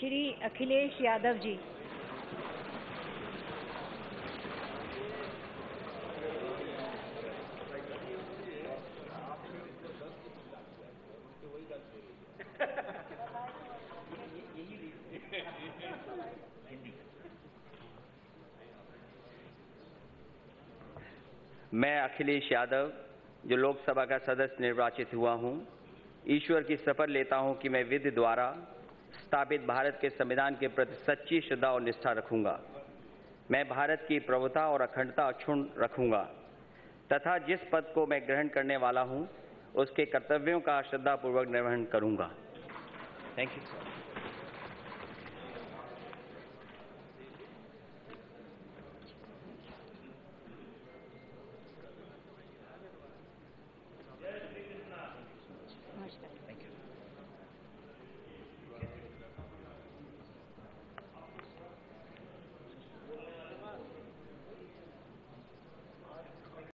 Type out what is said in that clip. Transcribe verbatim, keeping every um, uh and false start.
श्री अखिलेश यादव जी। मैं अखिलेश यादव, जो लोकसभा का सदस्य निर्वाचित हुआ हूं, ईश्वर की शपथ लेता हूं कि मैं विधि द्वारा स्थापित भारत के संविधान के प्रति सच्ची श्रद्धा और निष्ठा रखूंगा। मैं भारत की प्रभुता और अखंडता अक्षुण्ण रखूंगा तथा जिस पद को मैं ग्रहण करने वाला हूं, उसके कर्तव्यों का श्रद्धापूर्वक निर्वहन करूंगा। Thank you.